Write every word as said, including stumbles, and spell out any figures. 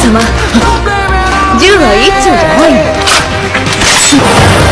様、銃は一丁じゃないの。